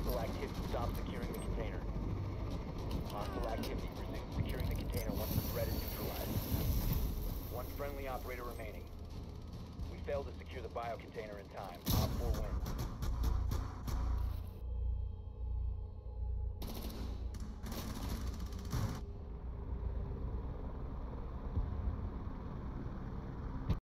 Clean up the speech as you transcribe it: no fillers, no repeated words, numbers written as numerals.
Hostile activity. Stop securing the container. Hostile activity. Resume securing the container once the threat is neutralized. One friendly operator remaining. We failed to secure the biocontainer in time. Op 4 wins.